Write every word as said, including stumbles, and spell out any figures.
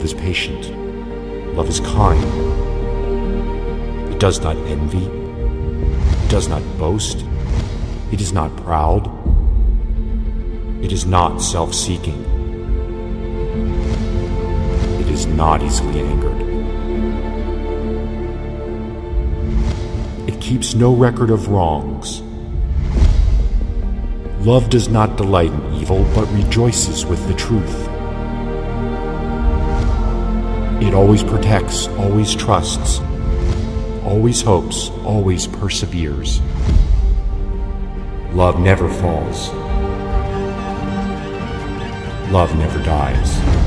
is patient. Love is kind. It does not envy. It does not boast. It is not proud. It is not self-seeking. It is not easily angered. It keeps no record of wrongs. Love does not delight in evil, but rejoices with the truth. It always protects, always trusts, always hopes, always perseveres. Love never falls. Love never dies.